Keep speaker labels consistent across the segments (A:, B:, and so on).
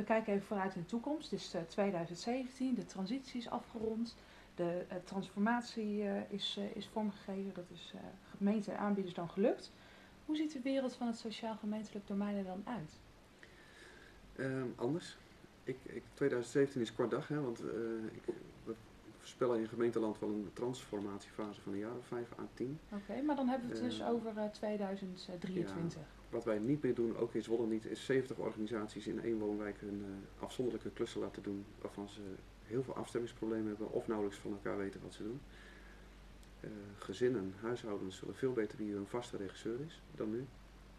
A: kijken even vooruit in de toekomst. Het is 2017, de transitie is afgerond, de transformatie is vormgegeven, dat is gemeenten en aanbieders dan gelukt. Hoe ziet de wereld van het sociaal-gemeentelijk domein er dan uit?
B: Anders. 2017 is kort dag, hè, want we voorspellen in gemeenteland wel een transformatiefase van een jaar of 5 à 10.
A: Oké, maar dan hebben we het dus over 2023.
B: Ja, wat wij niet meer doen, ook in Zwolle niet, is 70 organisaties in één woonwijk hun afzonderlijke klussen laten doen, waarvan ze heel veel afstemmingsproblemen hebben of nauwelijks van elkaar weten wat ze doen. Gezinnen, huishoudens zullen veel beter wie hun vaste regisseur is dan nu.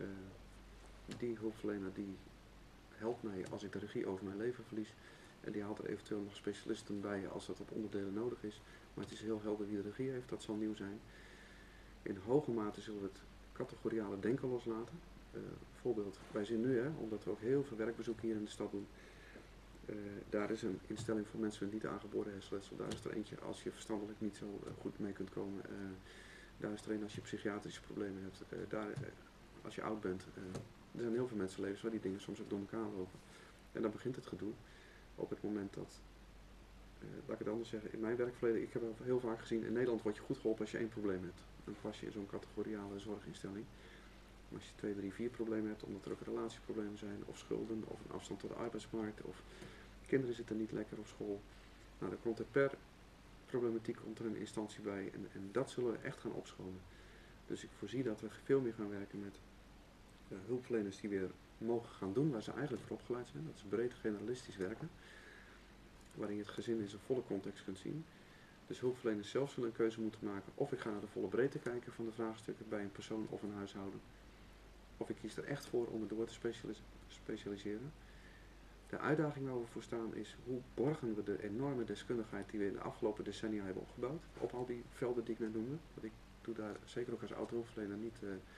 B: Die hulpverlener die helpt mij als ik de regie over mijn leven verlies. En die haalt er eventueel nog specialisten bij als dat op onderdelen nodig is. Maar het is heel helder wie de regie heeft, dat zal nieuw zijn. In hoge mate zullen we het categoriale denken loslaten. Bijvoorbeeld, wij zien nu, omdat we ook heel veel werkbezoek hier in de stad doen. Daar is een instelling voor mensen met niet aangeboren hersenletsel. Daar is er eentje als je verstandelijk niet zo goed mee kunt komen. Daar is er een als je psychiatrische problemen hebt. Als je oud bent. Er zijn heel veel mensenlevens waar die dingen soms ook door elkaar lopen. En dan begint het gedoe. Op het moment dat, laat ik het anders zeggen, in mijn werkverleden, ik heb heel vaak gezien, in Nederland word je goed geholpen als je 1 probleem hebt. Dan pas je in zo'n categoriale zorginstelling. Maar als je 2, 3, 4 problemen hebt, omdat er ook relatieproblemen zijn, of schulden, of een afstand tot de arbeidsmarkt, of kinderen zitten niet lekker op school. Nou, dan komt er per problematiek een instantie bij en dat zullen we echt gaan opschonen. Dus ik voorzie dat we veel meer gaan werken met hulpverleners die weer mogen gaan doen waar ze eigenlijk voor opgeleid zijn. Dat is breed generalistisch werken, waarin je het gezin in zijn volle context kunt zien. Dus hulpverleners zelf zullen een keuze moeten maken of ik ga naar de volle breedte kijken van de vraagstukken bij een persoon of een huishouden. Of ik kies er echt voor om het door te specialiseren. De uitdaging waar we voor staan is hoe borgen we de enorme deskundigheid die we in de afgelopen decennia hebben opgebouwd op al die velden die ik net noemde. Want ik doe daar zeker ook als oud-hulpverlener niet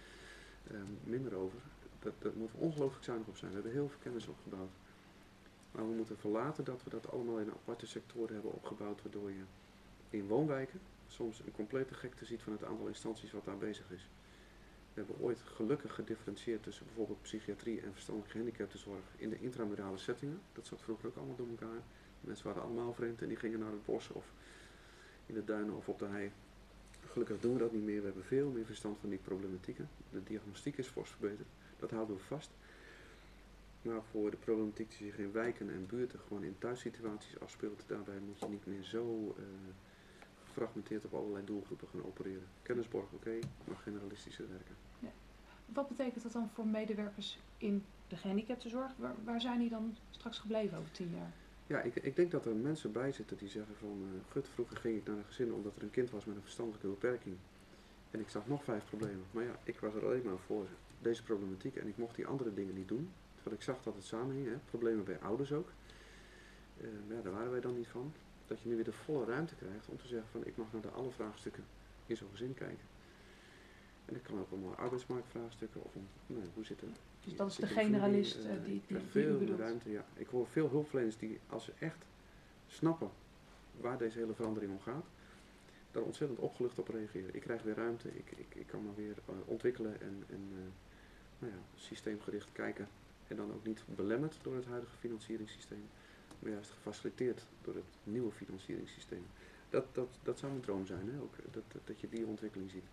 B: minder over. Daar moeten we ongelooflijk zuinig op zijn. We hebben heel veel kennis opgebouwd. Maar we moeten verlaten dat we dat allemaal in aparte sectoren hebben opgebouwd, waardoor je in woonwijken soms een complete gekte ziet van het aantal instanties wat daar bezig is. We hebben ooit gelukkig gedifferentieerd tussen bijvoorbeeld psychiatrie en verstandelijke gehandicaptenzorg in de intramurale settingen. Dat zat vroeger ook allemaal door elkaar. De mensen waren allemaal vreemd en die gingen naar het bos of in de duinen of op de hei. Gelukkig doen we dat niet meer. We hebben veel meer verstand van die problematieken. De diagnostiek is fors verbeterd. Dat houden we vast. Maar voor de problematiek die zich in wijken en buurten gewoon in thuissituaties afspeelt, daarbij moet je niet meer zo gefragmenteerd op allerlei doelgroepen gaan opereren. Kennisborg oké, maar generalistischer werken.
A: Ja. Wat betekent dat dan voor medewerkers in de gehandicaptenzorg? Waar zijn die dan straks gebleven over 10 jaar?
B: Ja, ik denk dat er mensen bij zitten die zeggen van, gut, vroeger ging ik naar een gezin omdat er een kind was met een verstandelijke beperking. En ik zag nog 5 problemen. Maar ja, ik was er alleen maar voor deze problematiek en ik mocht die andere dingen niet doen. Terwijl ik zag dat het samenhing, problemen bij ouders ook. Maar ja, daar waren wij dan niet van. Dat je nu weer de volle ruimte krijgt om te zeggen van, ik mag naar alle vraagstukken in zo'n gezin kijken. En dat kan ook om arbeidsmarktvraagstukken of om, hoe zit het?
A: Dus dat is de generalist die
B: veel
A: u bedoelt.
B: ruimte, ja. Ik hoor veel hulpverleners die, als ze echt snappen waar deze hele verandering om gaat, daar ontzettend opgelucht op reageren. Ik krijg weer ruimte, ik kan me weer ontwikkelen en systeemgericht kijken. En dan ook niet belemmerd door het huidige financieringssysteem, maar juist gefaciliteerd door het nieuwe financieringssysteem. Dat zou mijn droom zijn, hè? Ook, dat je die ontwikkeling ziet.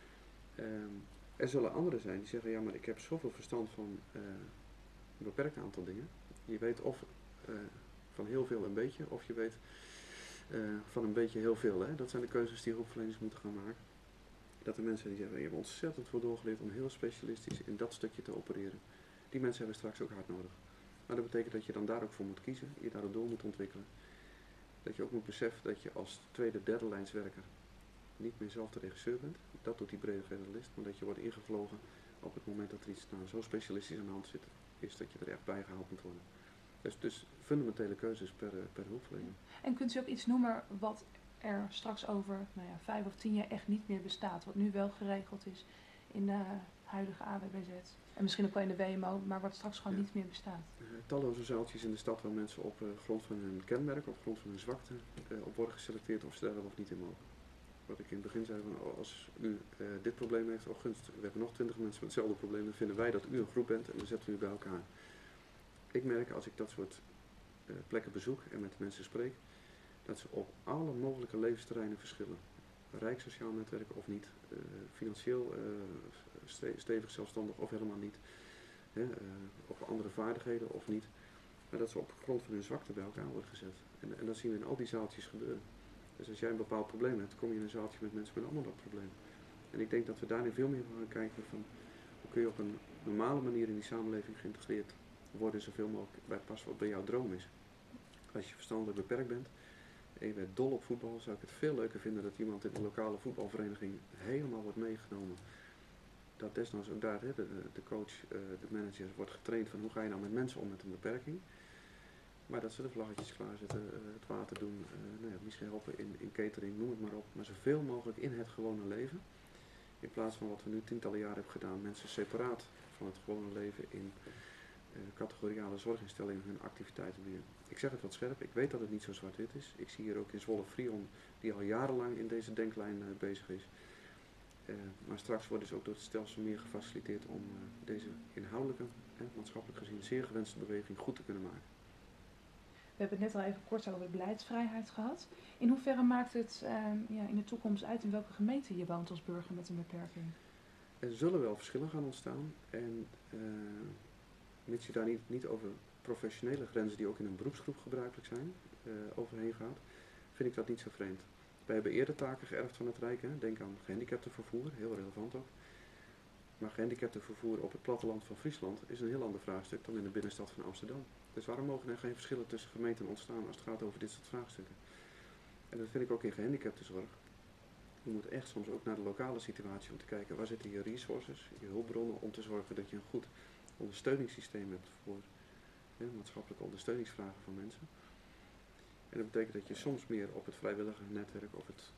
B: Er zullen anderen zijn die zeggen, ja, maar ik heb zoveel verstand van een beperkt aantal dingen. Je weet of van heel veel een beetje, of je weet van een beetje heel veel. Hè? Dat zijn de keuzes die hulpverleners moeten gaan maken. Dat er mensen die zeggen, je hebt ontzettend veel doorgeleerd om heel specialistisch in dat stukje te opereren. Die mensen hebben straks ook hard nodig. Maar dat betekent dat je dan daar ook voor moet kiezen, je daar ook door moet ontwikkelen. Dat je ook moet beseffen dat je als tweede, derde lijnswerker niet meer zelf de regisseur bent. Dat doet die brede generalist, maar dat je wordt ingevlogen op het moment dat er iets zo specialistisch aan de hand zit, is dat je er echt bij gehaald moet worden. Dus fundamentele keuzes per hulpverlener.
A: En kunt u ook iets noemen wat er straks over 5 of 10 jaar echt niet meer bestaat, wat nu wel geregeld is in de huidige AWBZ en misschien ook wel in de WMO, maar wat straks gewoon niet meer bestaat?
B: Talloze zaaltjes in de stad waar mensen op grond van hun kenmerk, op grond van hun zwakte, op worden geselecteerd of ze daar wel of niet in mogen. Wat ik in het begin zei, van, als u dit probleem heeft, gunst, we hebben nog 20 mensen met hetzelfde probleem, dan vinden wij dat u een groep bent en dan zetten we u bij elkaar. Ik merk als ik dat soort plekken bezoek en met de mensen spreek, dat ze op alle mogelijke levensterreinen verschillen. Rijk sociaal netwerk of niet, financieel stevig zelfstandig of helemaal niet, of andere vaardigheden of niet. Maar dat ze op grond van hun zwakte bij elkaar worden gezet. En dat zien we in al die zaaltjes gebeuren. Dus als jij een bepaald probleem hebt, kom je in een zaaltje met mensen met allemaal dat probleem. En ik denk dat we daarin veel meer gaan kijken van hoe kun je op een normale manier in die samenleving geïntegreerd worden, zoveel mogelijk bij pas wat bij jouw droom is. Als je verstandelijk beperkt bent en je bent dol op voetbal, zou ik het veel leuker vinden dat iemand in de lokale voetbalvereniging helemaal wordt meegenomen. Dat desnoods ook daar de coach, de manager wordt getraind van hoe ga je nou met mensen om met een beperking. Maar dat ze de vlaggetjes klaarzetten, het water doen, misschien helpen in catering, noem het maar op. Maar zoveel mogelijk in het gewone leven. In plaats van wat we nu tientallen jaren hebben gedaan, mensen separaat van het gewone leven in categoriale zorginstellingen hun activiteiten doen. Ik zeg het wat scherp, ik weet dat het niet zo zwart-wit is. Ik zie hier ook in Zwolle Frion, die al jarenlang in deze denklijn bezig is. Maar straks wordt dus ook door het stelsel meer gefaciliteerd om deze inhoudelijke, maatschappelijk gezien zeer gewenste beweging goed te kunnen maken.
A: We hebben het net al even kort over de beleidsvrijheid gehad. In hoeverre maakt het in de toekomst uit in welke gemeente je woont als burger met een beperking?
B: Er zullen wel verschillen gaan ontstaan en mits je daar niet over professionele grenzen die ook in een beroepsgroep gebruikelijk zijn, overheen gaat, vind ik dat niet zo vreemd. Wij hebben eerder taken geërfd van het Rijk, denk aan gehandicaptenvervoer, heel relevant ook. Maar gehandicaptenvervoer op het platteland van Friesland is een heel ander vraagstuk dan in de binnenstad van Amsterdam. Dus waarom mogen er geen verschillen tussen gemeenten ontstaan als het gaat over dit soort vraagstukken? En dat vind ik ook in gehandicaptenzorg. Je moet echt soms ook naar de lokale situatie om te kijken waar zitten je resources, je hulpbronnen, om te zorgen dat je een goed ondersteuningssysteem hebt voor maatschappelijke ondersteuningsvragen van mensen. En dat betekent dat je soms meer op het vrijwillige netwerk of het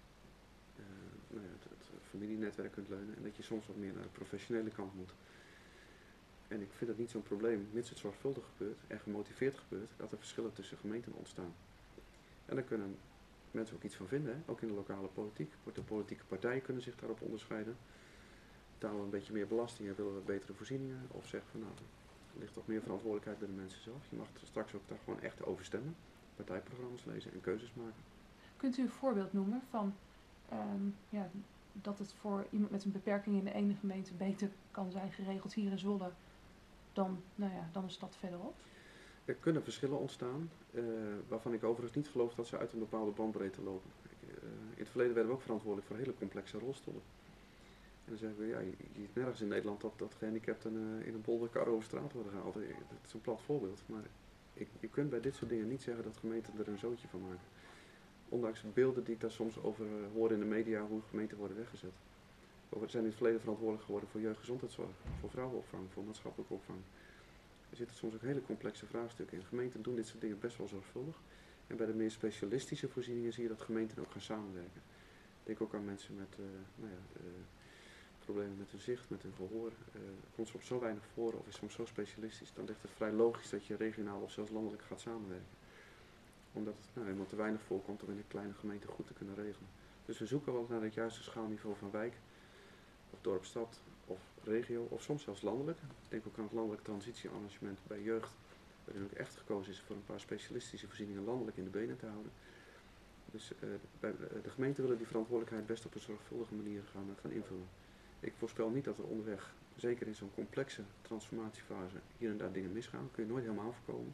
B: familienetwerk kunt leunen en dat je soms wat meer naar de professionele kant moet. En ik vind het niet zo'n probleem, mits het zorgvuldig gebeurt en gemotiveerd gebeurt, dat er verschillen tussen gemeenten ontstaan. En daar kunnen mensen ook iets van vinden, ook in de lokale politiek. De politieke partijen kunnen zich daarop onderscheiden. Betalen we een beetje meer belasting en willen we betere voorzieningen. Of zeggen van er ligt toch meer verantwoordelijkheid bij de mensen zelf. Je mag er straks ook daar gewoon echt over stemmen. Partijprogramma's lezen en keuzes maken.
A: Kunt u een voorbeeld noemen van dat het voor iemand met een beperking in de ene gemeente beter kan zijn geregeld hier in Zwolle dan een stad verderop?
B: Er kunnen verschillen ontstaan, waarvan ik overigens niet geloof dat ze uit een bepaalde bandbreedte lopen. In het verleden werden we ook verantwoordelijk voor hele complexe rolstoelen. En dan zeggen we, je ziet nergens in Nederland dat gehandicapten in een bolderkar over straat worden gehaald. Dat is een plat voorbeeld, maar je kunt bij dit soort dingen niet zeggen dat gemeenten er een zootje van maken. Ondanks beelden die ik daar soms over hoor in de media, hoe gemeenten worden weggezet. We zijn in het verleden verantwoordelijk geworden voor jeugdgezondheidszorg, voor vrouwenopvang, voor maatschappelijke opvang. Er zitten soms ook hele complexe vraagstukken in. Gemeenten doen dit soort dingen best wel zorgvuldig. En bij de meer specialistische voorzieningen zie je dat gemeenten ook gaan samenwerken. Denk ook aan mensen met problemen met hun zicht, met hun gehoor. Komt soms zo weinig voor of is soms zo specialistisch, dan ligt het vrij logisch dat je regionaal of zelfs landelijk gaat samenwerken. Omdat het helemaal te weinig voorkomt om in een kleine gemeente goed te kunnen regelen. Dus we zoeken wel naar het juiste schaalniveau van wijk, of dorp, stad, of regio, of soms zelfs landelijk. Ik denk ook aan het landelijk transitiearrangement bij jeugd, waarin ook echt gekozen is voor een paar specialistische voorzieningen landelijk in de benen te houden. Dus de gemeenten willen die verantwoordelijkheid best op een zorgvuldige manier gaan invullen. Ik voorspel niet dat er onderweg, zeker in zo'n complexe transformatiefase, hier en daar dingen misgaan. Dat kun je nooit helemaal voorkomen.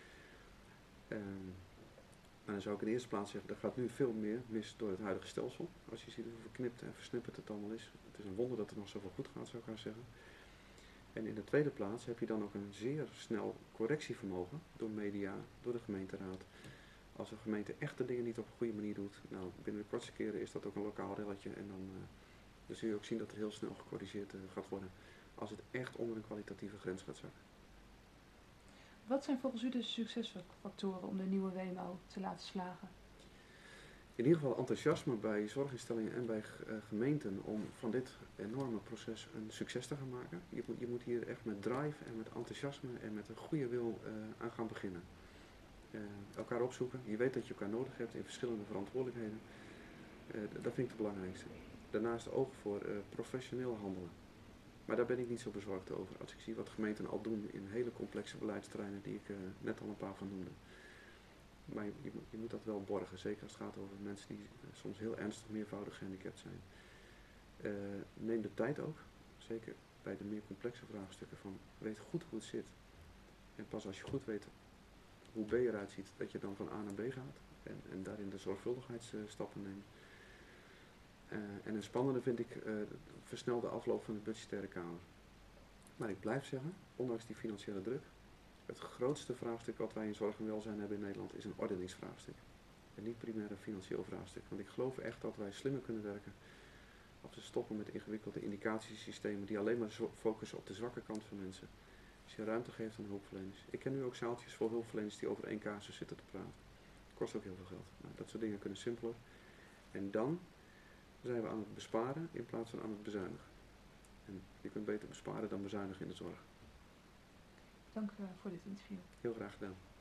B: Maar dan zou ik in de eerste plaats zeggen, er gaat nu veel meer mis door het huidige stelsel. Als je ziet hoe verknipt en versnipperd het allemaal is. Het is een wonder dat er nog zoveel goed gaat, zou ik haar zeggen. En in de tweede plaats heb je dan ook een zeer snel correctievermogen door media, door de gemeenteraad. Als een gemeente echt de dingen niet op een goede manier doet, nou binnen de kortste keren is dat ook een lokaal relletje. En dan zul je ook zien dat er heel snel gecorrigeerd gaat worden als het echt onder een kwalitatieve grens gaat zakken.
A: Wat zijn volgens u de succesfactoren om de nieuwe WMO te laten slagen?
B: In ieder geval enthousiasme bij zorginstellingen en bij gemeenten om van dit enorme proces een succes te gaan maken. Je moet hier echt met drive en met enthousiasme en met een goede wil aan gaan beginnen. Elkaar opzoeken. Je weet dat je elkaar nodig hebt in verschillende verantwoordelijkheden. Dat vind ik het belangrijkste. Daarnaast oog voor professioneel handelen. Maar daar ben ik niet zo bezorgd over als ik zie wat gemeenten al doen in hele complexe beleidsterreinen die ik net al een paar van noemde. Maar je moet dat wel borgen, zeker als het gaat over mensen die soms heel ernstig meervoudig gehandicapt zijn. Neem de tijd ook, zeker bij de meer complexe vraagstukken, van weet goed hoe het zit. En pas als je goed weet hoe B eruit ziet, dat je dan van A naar B gaat en daarin de zorgvuldigheidsstappen neemt. En een spannende vind ik versnelde afloop van de budgettaire kamer. Maar ik blijf zeggen, ondanks die financiële druk, het grootste vraagstuk wat wij in zorg en welzijn hebben in Nederland is een ordeningsvraagstuk. En niet primair een financieel vraagstuk. Want ik geloof echt dat wij slimmer kunnen werken als we stoppen met ingewikkelde indicatiesystemen die alleen maar focussen op de zwakke kant van mensen. Als je ruimte geeft aan hulpverleners. Ik ken nu ook zaaltjes vol hulpverleners die over één casus zitten te praten. Kost ook heel veel geld. Nou, dat soort dingen kunnen simpeler. En dan zijn we aan het besparen in plaats van aan het bezuinigen. En je kunt beter besparen dan bezuinigen in de zorg.
A: Dank voor dit interview.
B: Heel graag gedaan.